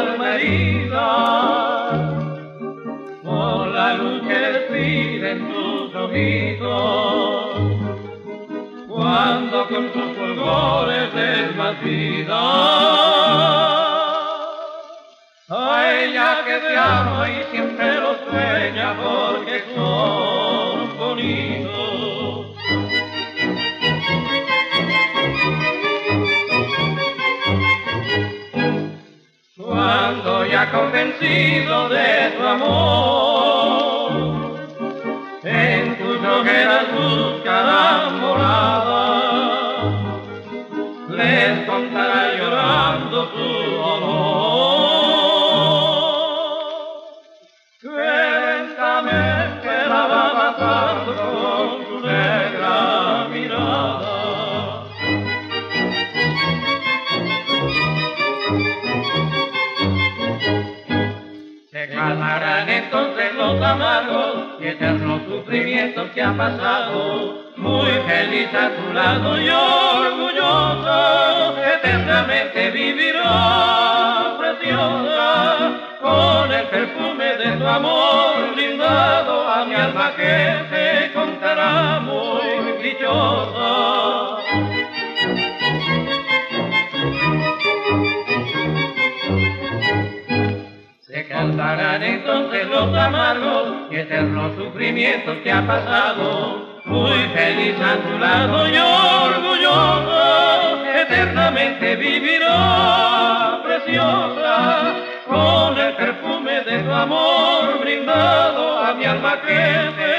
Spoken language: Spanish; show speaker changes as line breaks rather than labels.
alma herida por la luz que despide en tus ojitos, cuando con sus fulgores des más vida a ella que te ama y siempre lo sueña porque son bonitos. Cuando ya convencido de tu amor, en tus ojeras buscarán morada, les contará llorando su dolor. Cuéntame, esperaba matando con su negra mirada. Se calmarán entonces los amargos y eternos sufrimientos que han pasado, muy feliz a tu lado y orgullosa, eternamente vivirá preciosa, con el perfume de tu amor brindado a mi alma que te contará muy dichosa. Se calmarán entonces los amargos y eternos sufrimientos que ha pasado, muy feliz a tu lado y orgullosa, eternamente vivirá preciosa, con el perfume de tu amor brindado a mi alma que te